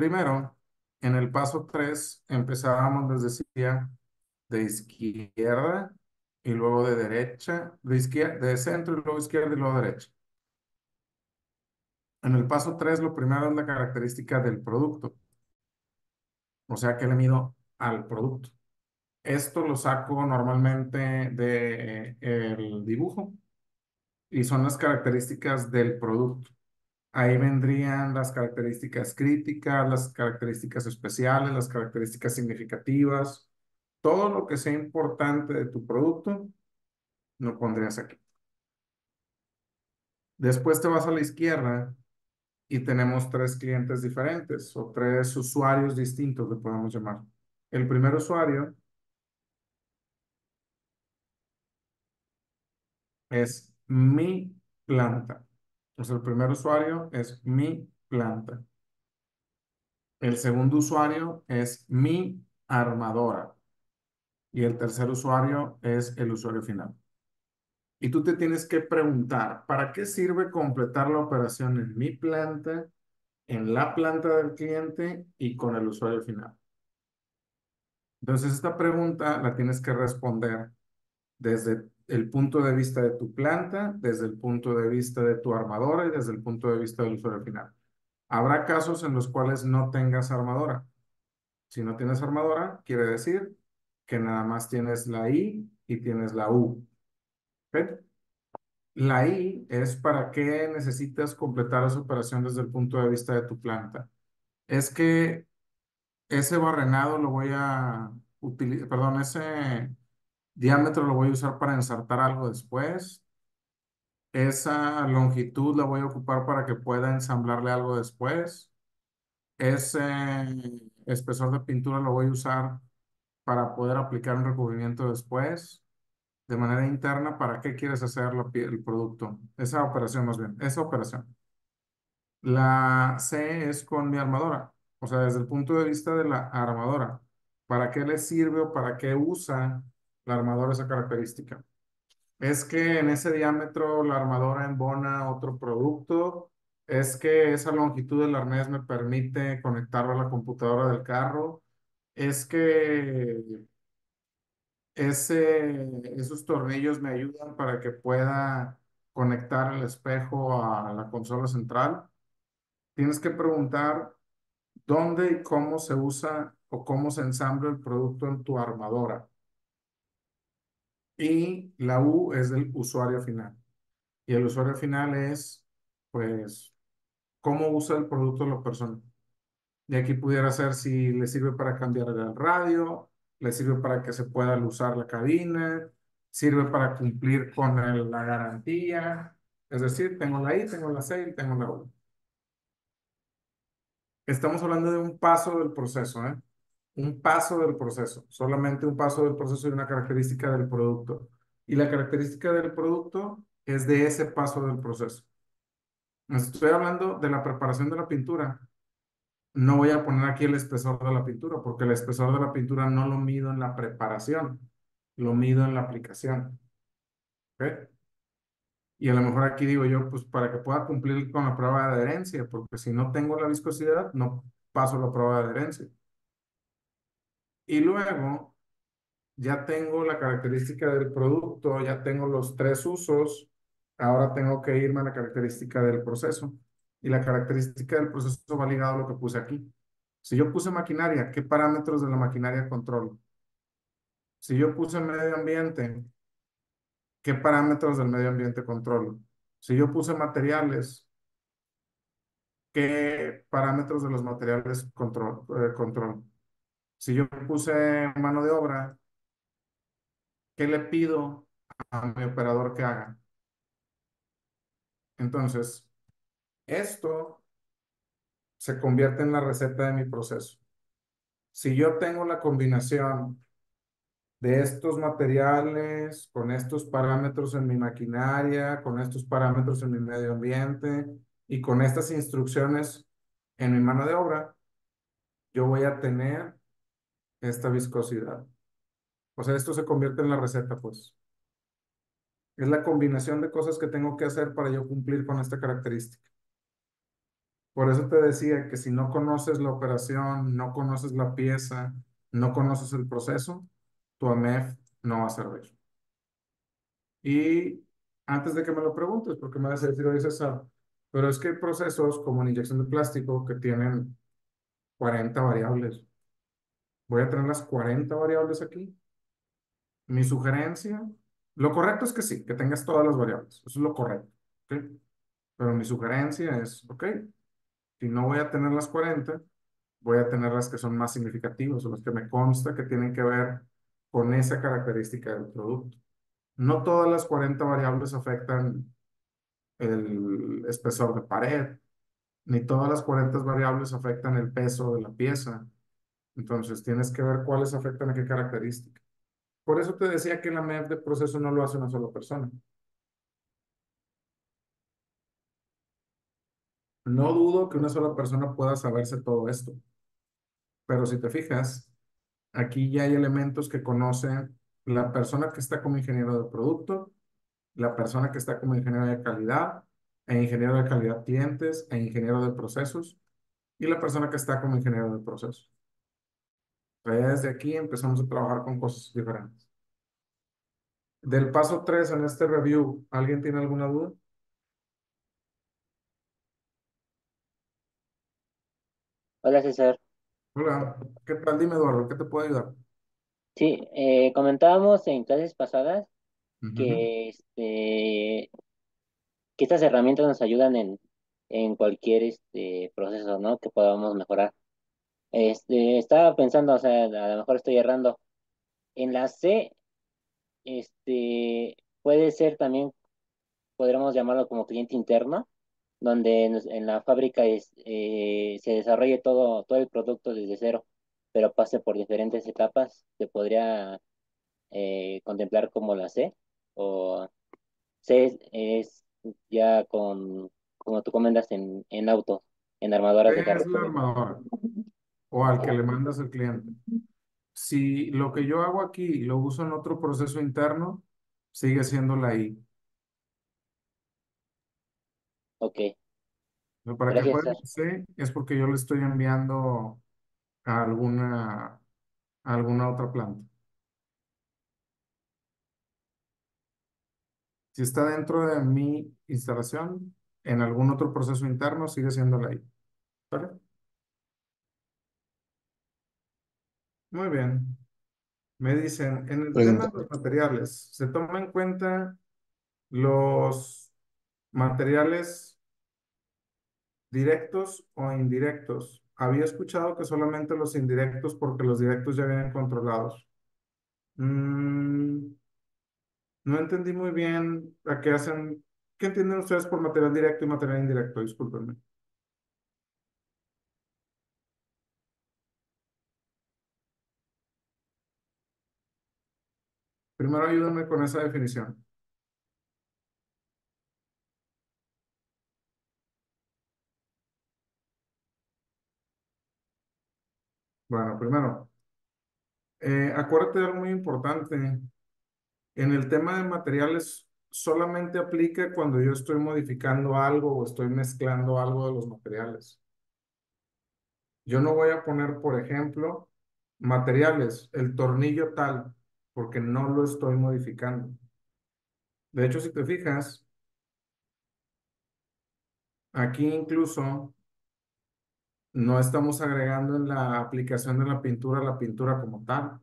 Primero, en el paso 3 empezábamos, les decía, de izquierda y luego de derecha, de izquierda, de centro y luego izquierda y luego derecha. En el paso 3 lo primero es la característica del producto, o sea, que le mido al producto. Esto lo saco normalmente de el dibujo y son las características del producto. Ahí vendrían las características críticas, las características especiales, las características significativas, todo lo que sea importante de tu producto, lo pondrías aquí. Después te vas a la izquierda y tenemos tres clientes diferentes o tres usuarios distintos, le podemos llamar. El primer usuario es mi planta. Entonces, el primer usuario es mi planta. El segundo usuario es mi armadora. Y el tercer usuario es el usuario final. Y tú te tienes que preguntar, ¿para qué sirve completar la operación en mi planta, en la planta del cliente y con el usuario final? Entonces, esta pregunta la tienes que responder desde el punto de vista de tu planta, desde el punto de vista de tu armadora y desde el punto de vista del usuario final. Habrá casos en los cuales no tengas armadora. Si no tienes armadora, quiere decir que nada más tienes la I y tienes la U. ¿Ok? La I es para qué necesitas completar esa operación desde el punto de vista de tu planta. Es que ese barrenado lo voy a utilizar, perdón, ese diámetro lo voy a usar para ensartar algo después. Esa longitud la voy a ocupar para que pueda ensamblarle algo después. Ese espesor de pintura lo voy a usar para poder aplicar un recubrimiento después. De manera interna, ¿para qué quieres hacer el producto? Esa operación más bien, esa operación. La C es con mi armadora, o sea, desde el punto de vista de la armadora. ¿Para qué le sirve o para qué usa la armadora esa característica? Es que en ese diámetro la armadora embona otro producto. Es que esa longitud del arnés me permite conectarlo a la computadora del carro. Es que esos tornillos me ayudan para que pueda conectar el espejo a la consola central. Tienes que preguntar dónde y cómo se usa o cómo se ensambla el producto en tu armadora. Y la U es del usuario final. Y el usuario final es, pues, cómo usa el producto la persona. Y aquí pudiera ser si le sirve para cambiar el radio, le sirve para que se pueda usar la cabina, sirve para cumplir con la garantía. Es decir, tengo la I, tengo la C y tengo la U. Estamos hablando de un paso del proceso, ¿eh? Un paso del proceso, solamente un paso del proceso y una característica del producto. Y la característica del producto es de ese paso del proceso. Estoy hablando de la preparación de la pintura. No voy a poner aquí el espesor de la pintura, porque el espesor de la pintura no lo mido en la preparación, lo mido en la aplicación. ¿Ok? Y a lo mejor aquí digo yo, pues para que pueda cumplir con la prueba de adherencia, porque si no tengo la viscosidad, no paso la prueba de adherencia. Y luego ya tengo la característica del producto, ya tengo los tres usos, ahora tengo que irme a la característica del proceso. Y la característica del proceso va ligado a lo que puse aquí. Si yo puse maquinaria, ¿qué parámetros de la maquinaria controlo? Si yo puse medio ambiente, ¿qué parámetros del medio ambiente controlo? Si yo puse materiales, ¿qué parámetros de los materiales controlo? Si yo puse mano de obra, ¿qué le pido a mi operador que haga? Entonces, esto se convierte en la receta de mi proceso. Si yo tengo la combinación de estos materiales, con estos parámetros en mi maquinaria, con estos parámetros en mi medio ambiente y con estas instrucciones en mi mano de obra, yo voy a tener esta viscosidad. O sea, esto se convierte en la receta, pues. Es la combinación de cosas que tengo que hacer para yo cumplir con esta característica. Por eso te decía que si no conoces la operación, no conoces la pieza, no conoces el proceso, tu AMEF no va a servir. Y antes de que me lo preguntes, porque me vas a decir, oye César, pero es que hay procesos como en inyección de plástico que tienen 40 variables. Voy a tener las 40 variables aquí. Mi sugerencia, lo correcto es que sí, que tengas todas las variables. Eso es lo correcto. ¿Ok? Pero mi sugerencia es, ok, si no voy a tener las 40, voy a tener las que son más significativas o las que me consta que tienen que ver con esa característica del producto. No todas las 40 variables afectan el espesor de pared, ni todas las 40 variables afectan el peso de la pieza. Entonces tienes que ver cuáles afectan a qué característica. Por eso te decía que la MEF de proceso no lo hace una sola persona. No dudo que una sola persona pueda saberse todo esto, pero si te fijas, aquí ya hay elementos que conoce la persona que está como ingeniero de producto, la persona que está como ingeniero de calidad, e ingeniero de calidad clientes, e ingeniero de procesos, y la persona que está como ingeniero de procesos. O sea, ya desde aquí empezamos a trabajar con cosas diferentes. Del paso 3 en este review, ¿alguien tiene alguna duda? Hola César. Hola, ¿qué tal? Dime, Eduardo, ¿qué te puedo ayudar? Sí, comentábamos en clases pasadas Ujú. que, que estas herramientas nos ayudan en cualquier proceso, ¿no? Que podamos mejorar. Estaba pensando, o sea, a lo mejor estoy errando. En la C, puede ser también, podríamos llamarlo como cliente interno, donde en la fábrica se desarrolle todo el producto desde cero, pero pase por diferentes etapas. Se podría contemplar como la C, o C es ya como tú comentas, en autos, en armadoras de ¿Qué es carros. la armadora? O al que le mandas el cliente. Si lo que yo hago aquí lo uso en otro proceso interno, sigue siendo la I. Ok, ¿No? Para que gracias, juegue César. la C es porque yo le estoy enviando a alguna otra planta. Si está dentro de mi instalación, en algún otro proceso interno, sigue siendo la I. ¿Vale? Muy bien. Me dicen, en el tema Pregunta. de los materiales, ¿se toma en cuenta los materiales directos o indirectos? Había escuchado que solamente los indirectos porque los directos ya vienen controlados. Mm, no entendí muy bien a qué hacen, ¿qué entienden ustedes por material directo y material indirecto? Discúlpenme. Primero ayúdenme con esa definición. Bueno, primero, acuérdate de algo muy importante. En el tema de materiales, solamente aplica cuando yo estoy modificando algo o estoy mezclando algo de los materiales. Yo no voy a poner, por ejemplo, materiales, el tornillo tal, porque no lo estoy modificando. De hecho, si te fijas, aquí incluso no estamos agregando en la aplicación de la pintura como tal,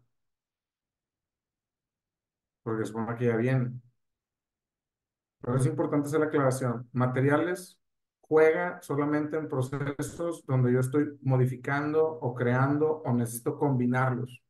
porque supone que ya viene. Pero es importante hacer la aclaración. Materiales juega solamente en procesos donde yo estoy modificando o creando o necesito combinarlos.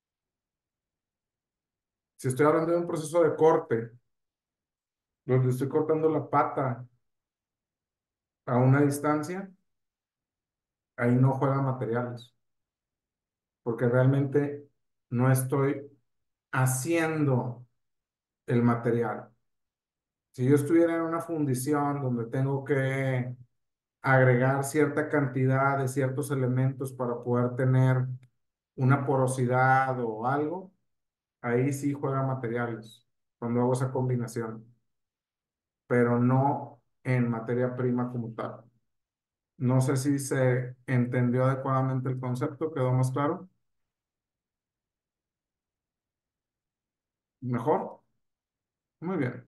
Si estoy hablando de un proceso de corte, donde estoy cortando la pata a una distancia, ahí no juegan materiales, porque realmente no estoy haciendo el material. Si yo estuviera en una fundición donde tengo que agregar cierta cantidad de ciertos elementos para poder tener una porosidad o algo, ahí sí juega materiales, cuando hago esa combinación, pero no en materia prima como tal. No sé si se entendió adecuadamente el concepto, ¿quedó más claro? ¿Mejor? Muy bien.